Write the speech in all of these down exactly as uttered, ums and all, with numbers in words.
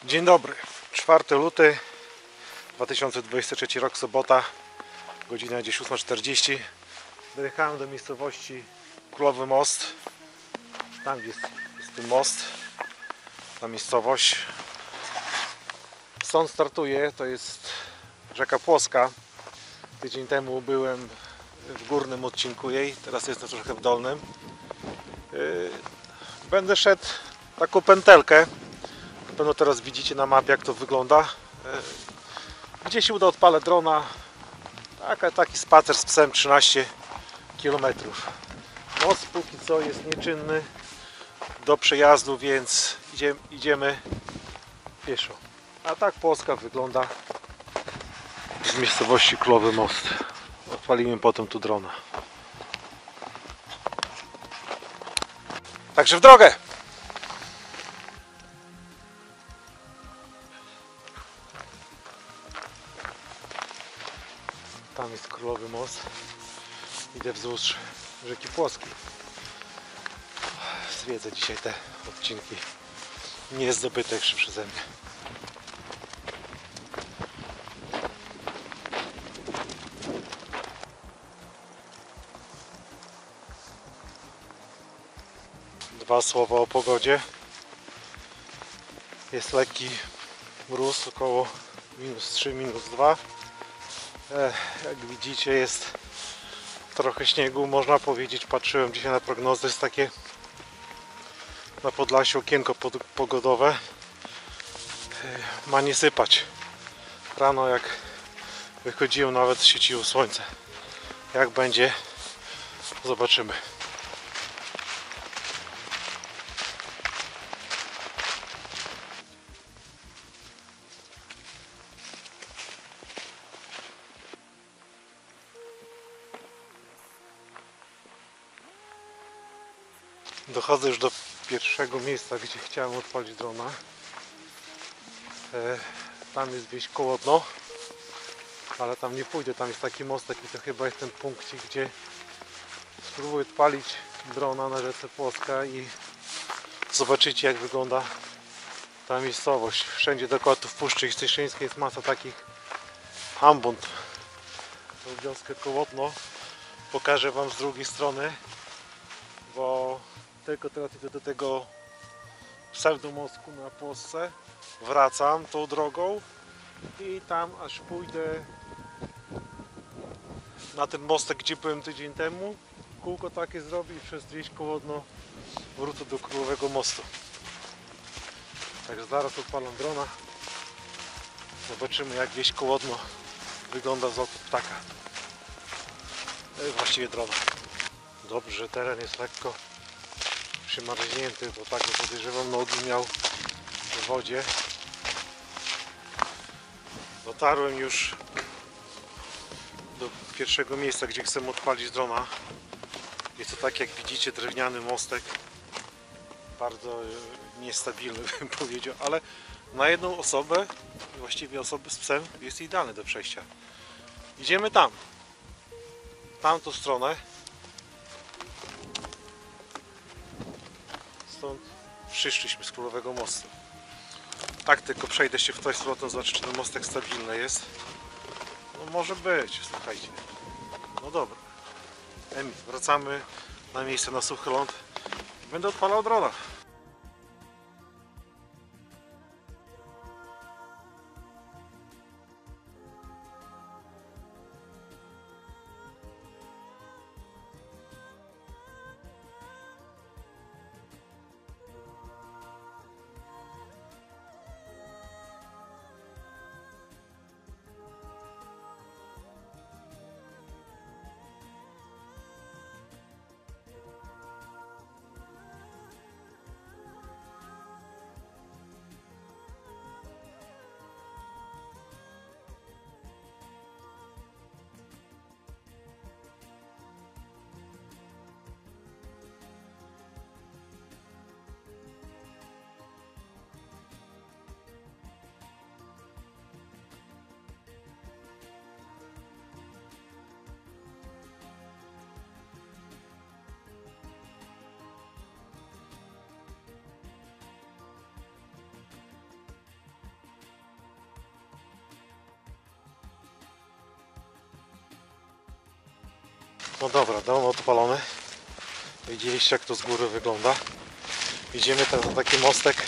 Dzień dobry, czwarty luty dwa tysiące dwudziesty trzeci rok, sobota, godzina gdzieś ósma czterdzieści. Dojechałem do miejscowości Królowy Most. Tam jest, jest ten most, ta miejscowość. Stąd startuję, to jest rzeka Płoska. Tydzień temu byłem w górnym odcinku jej, teraz jestem trochę w dolnym. Będę szedł taką pętelkę. Na pewno teraz widzicie na mapie, jak to wygląda. Gdzie się uda, odpalę drona. Taka, taki spacer z psem trzynaście kilometrów. Most póki co jest nieczynny do przejazdu, więc idziemy, idziemy pieszo. A tak Płoska wygląda z miejscowości Królowy Most. Odpalimy potem tu drona. Także w drogę! Tam jest Królowy Most. Idę wzdłuż rzeki Płoskiej. Zwiedzę dzisiaj te odcinki nie zdobyte jeszcze przeze mnie. Dwa słowa o pogodzie. Jest lekki mróz, około minus trzy, minus dwa. Jak widzicie, jest trochę śniegu, można powiedzieć. Patrzyłem dzisiaj na prognozę, jest takie na Podlasiu okienko pogodowe. Ma nie sypać. Rano jak wychodziłem, nawet świeciło słońce. Jak będzie, zobaczymy. Dochodzę już do pierwszego miejsca, gdzie chciałem odpalić drona. E, tam jest wieś Kołodno, ale tam nie pójdę, tam jest taki mostek i to chyba jest ten punkcik, gdzie spróbuję odpalić drona na rzece Płoska i zobaczycie, jak wygląda ta miejscowość. Wszędzie dookoła tu w Puszczy Istyszyńskiej jest masa takich ambont. Tą wioskę Kołodno pokażę wam z drugiej strony, bo tylko teraz idę do tego pseudomostku na Płosce, wracam tą drogą i tam aż pójdę na ten mostek, gdzie byłem tydzień temu, kółko takie zrobię i przez wieś Kołodno wrócę do Królowego Mostu. Także zaraz odpalam drona, zobaczymy, jak wieś Kołodno wygląda z lotu ptaka, właściwie drona. Dobrze, że teren jest lekko przymarznięty, bo tak podejrzewam, nogi miał w wodzie. Dotarłem już do pierwszego miejsca, gdzie chcę odpalić drona. Jest to, tak jak widzicie, drewniany mostek, bardzo niestabilny, bym powiedział, ale na jedną osobę, właściwie osobę z psem, jest idealny do przejścia. Idziemy tam, w tamtą stronę. Stąd przyszliśmy z Królowego Mostu. Tak, tylko przejdę się w tą stronę, zobaczę, czy ten mostek stabilny jest. No może być, słuchajcie. No dobra. Emi, wracamy na miejsce, na suchy ląd. Będę odpalał drona. No dobra, dron odpalony. Widzieliście, jak to z góry wygląda. Idziemy teraz na taki mostek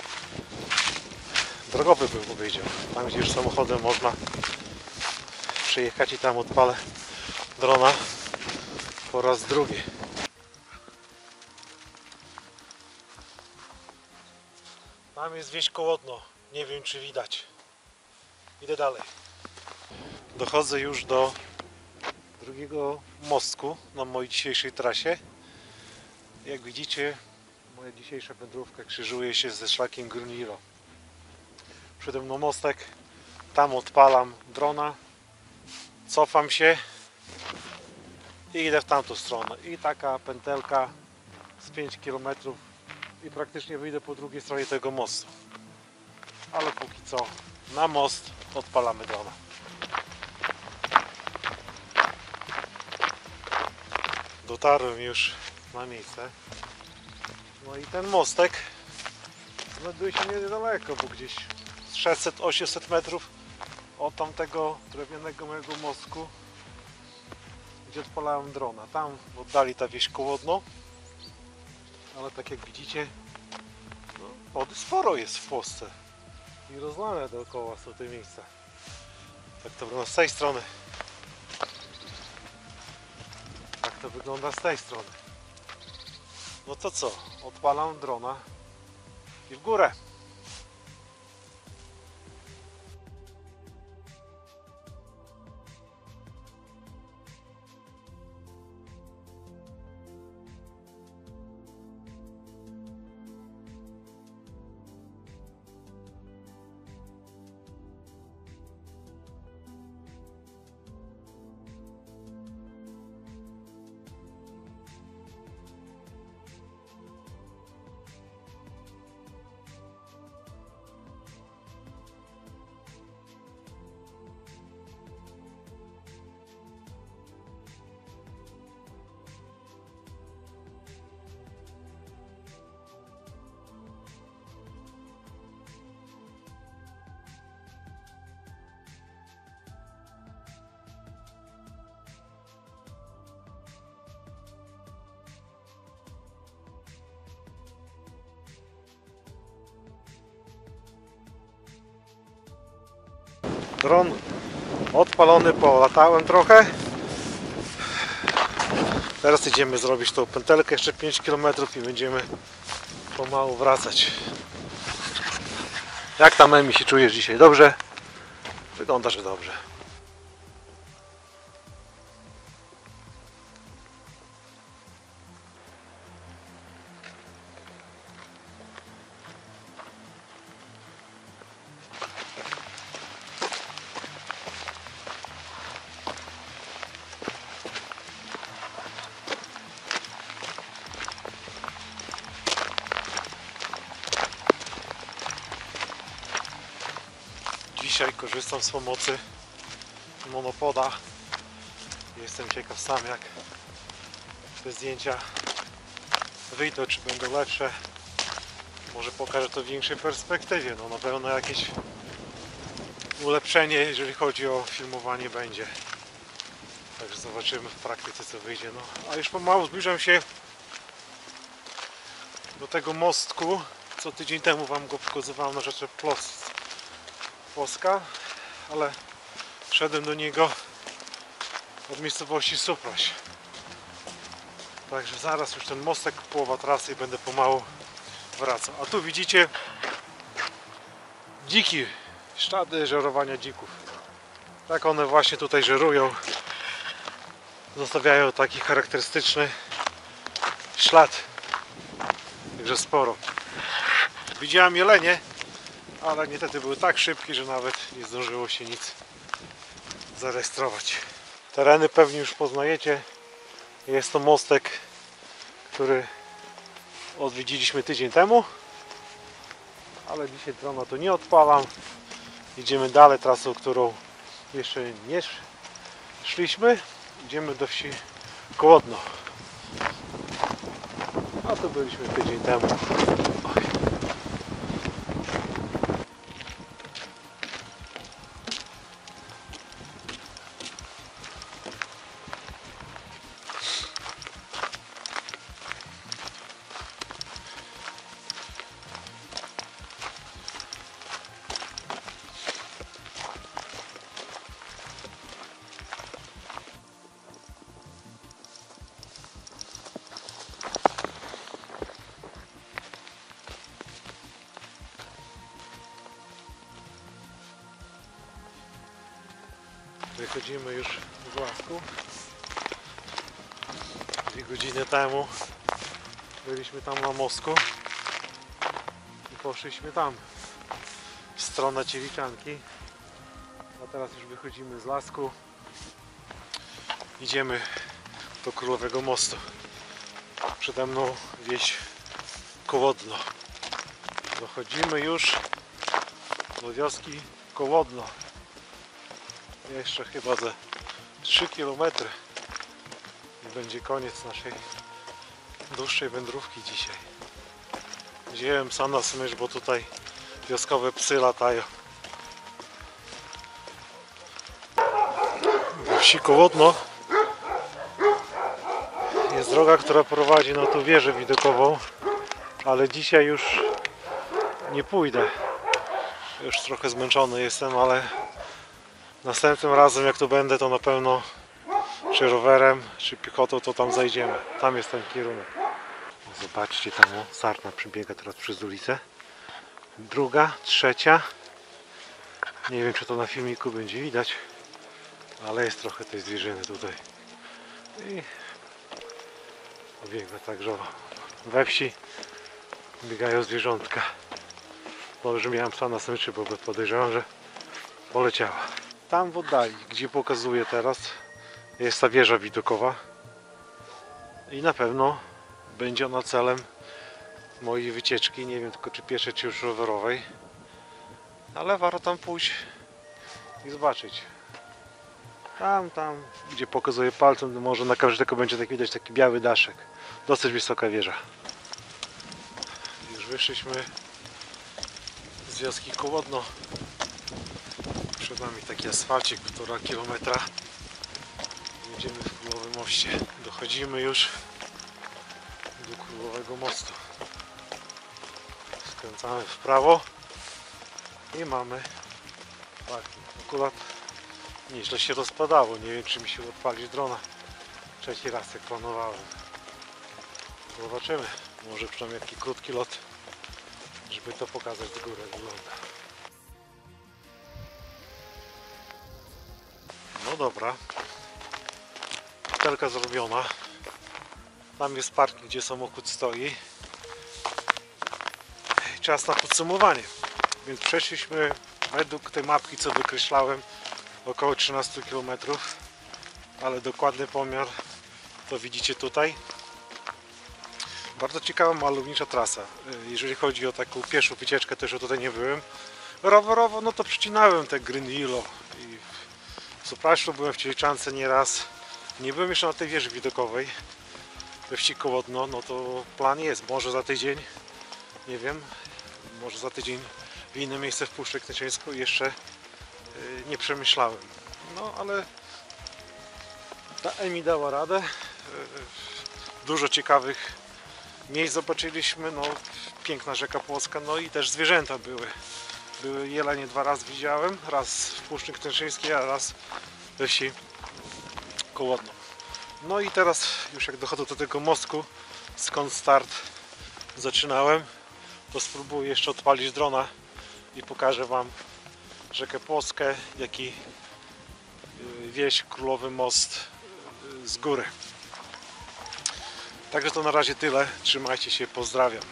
drogowy, bym powiedział. Tam, gdzie już samochodem można przyjechać i tam odpalę drona po raz drugi. Tam jest wieś Kołodno. Nie wiem, czy widać. Idę dalej. Dochodzę już do drugiego mostku na mojej dzisiejszej trasie. Jak widzicie, moja dzisiejsza wędrówka krzyżuje się ze szlakiem Gruniro. Przede mną mostek, tam odpalam drona, cofam się i idę w tamtą stronę. I taka pętelka z pięć kilometrów i praktycznie wyjdę po drugiej stronie tego mostu. Ale póki co na most odpalamy drona. Dotarłem już na miejsce. No i ten mostek znajduje się niedaleko, bo gdzieś sześćset do osiemset metrów od tamtego drewnianego mojego mostku, gdzie odpalałem drona. Tam w oddali ta wieś Kołodno, ale tak jak widzicie, no, wody sporo jest w Polsce i rozlane dookoła są te miejsca. Tak to wygląda z tej strony. Tak to wygląda z tej strony. No to co? Odpalam drona i w górę. Dron odpalony, polatałem trochę. Teraz idziemy zrobić tą pętelkę jeszcze pięć kilometrów i będziemy pomału wracać. Jak tam, Emi, się czujesz dzisiaj? Dobrze? Wygląda, że dobrze. Dzisiaj korzystam z pomocy monopoda. Jestem ciekaw sam, jak te zdjęcia wyjdą, czy będą lepsze. Może pokażę to w większej perspektywie. No na pewno jakieś ulepszenie, jeżeli chodzi o filmowanie, będzie. Także zobaczymy w praktyce, co wyjdzie. No, a już pomału zbliżam się do tego mostku, co tydzień temu Wam go pokazywałem na rzece Płoska, ale szedłem do niego od miejscowości Supraś. Także zaraz już ten mostek, połowa trasy i będę pomału wracał. A tu widzicie dziki, ślady żerowania dzików. Tak one właśnie tutaj żerują. Zostawiają taki charakterystyczny ślad. Także sporo. Widziałem jelenie, ale niestety były tak szybkie, że nawet nie zdążyło się nic zarejestrować. Tereny pewnie już poznajecie. Jest to mostek, który odwiedziliśmy tydzień temu, ale dzisiaj drona tu nie odpalam. Idziemy dalej trasą, którą jeszcze nie szliśmy. Idziemy do wsi Kołodno. A tu byliśmy tydzień temu. Oj. Wychodzimy już z Lasku. Dwie godziny temu byliśmy tam na mostku i poszliśmy tam w stronę Cieliczanki. A teraz już wychodzimy z Lasku. Idziemy do Królowego Mostu. Przede mną wieś Kołodno. Dochodzimy już do wioski Kołodno. Jeszcze chyba ze trzy kilometry i będzie koniec naszej dłuższej wędrówki dzisiaj. Wziąłem psa na smycz, bo tutaj wioskowe psy latają. We wsi Kołodno jest droga, która prowadzi na tą wieżę widokową, ale dzisiaj już nie pójdę. Już trochę zmęczony jestem, ale następnym razem jak tu będę, to na pewno czy rowerem, czy piechotą, to tam zajdziemy. Tam jest ten kierunek. Zobaczcie, tam o, sarna przebiega teraz przez ulicę. Druga, trzecia. Nie wiem, czy to na filmiku będzie widać, ale jest trochę tej zwierzyny tutaj. I pobiegnę także we wsi biegają zwierzątka. Dobrze, że miałem psa na smyczy, bo podejrzewam, że poleciała. Tam w oddali, gdzie pokazuję teraz, jest ta wieża widokowa i na pewno będzie ona celem mojej wycieczki, nie wiem tylko czy pieszej, czy już rowerowej, ale warto tam pójść i zobaczyć. Tam, tam, gdzie pokazuję palcem, to może na każdego będzie tak widać taki biały daszek. Dosyć wysoka wieża. Już wyszliśmy z wioski Kołodno. Przed nami taki asfalcik, półtora kilometra. Jedziemy w Królowym Moście. Dochodzimy już do Królowego Mostu. Skręcamy w prawo i mamy parking. Akurat nieźle się rozpadało. Nie wiem, czy mi się odpalić drona. Trzeci raz jak planowałem. Zobaczymy. Może przynajmniej taki krótki lot, żeby to pokazać do góry, jak wygląda. No dobra. Butelka zrobiona. Tam jest parking, gdzie samochód stoi. Czas na podsumowanie. Więc przeszliśmy według tej mapki, co wykreślałem, około trzynaście kilometrów. Ale dokładny pomiar to widzicie tutaj. Bardzo ciekawa, malownicza trasa. Jeżeli chodzi o taką pieszą wycieczkę, też tutaj nie byłem. Rowerowo, no to przecinałem te Greenwheelo i w Supraszlu byłem w Cieliczance nieraz. Nie byłem jeszcze na tej wieży widokowej we wsi Kołodno, no to plan jest, może za tydzień, nie wiem, może za tydzień w inne miejsce w Puszczy Knyszyńską, jeszcze yy, nie przemyślałem. No ale ta Emi dała radę, yy, dużo ciekawych miejsc zobaczyliśmy, no piękna rzeka Płocka, no i też zwierzęta były. Były jelenie dwa razy widziałem, raz w Puszczy Knyszyńskiej, a raz we wsi Kołodno. No i teraz już jak dochodzę do tego mostku, skąd start zaczynałem, to spróbuję jeszcze odpalić drona i pokażę Wam rzekę Płockę, jak i wieś Królowy Most z góry. Także to na razie tyle. Trzymajcie się, pozdrawiam.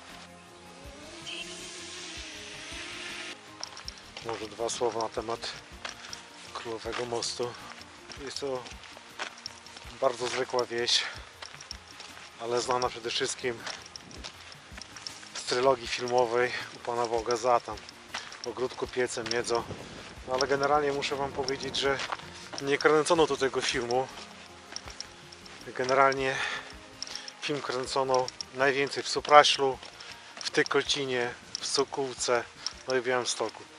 Może dwa słowa na temat Królowego Mostu. Jest to bardzo zwykła wieś, ale znana przede wszystkim z trylogii filmowej u Pana Boga za tam, Ogródku, Piece, Miedzo. No ale generalnie muszę Wam powiedzieć, że nie kręcono tu tego filmu. Generalnie film kręcono najwięcej w Supraślu, w Tykocinie, w Sokółce, no i w Białymstoku.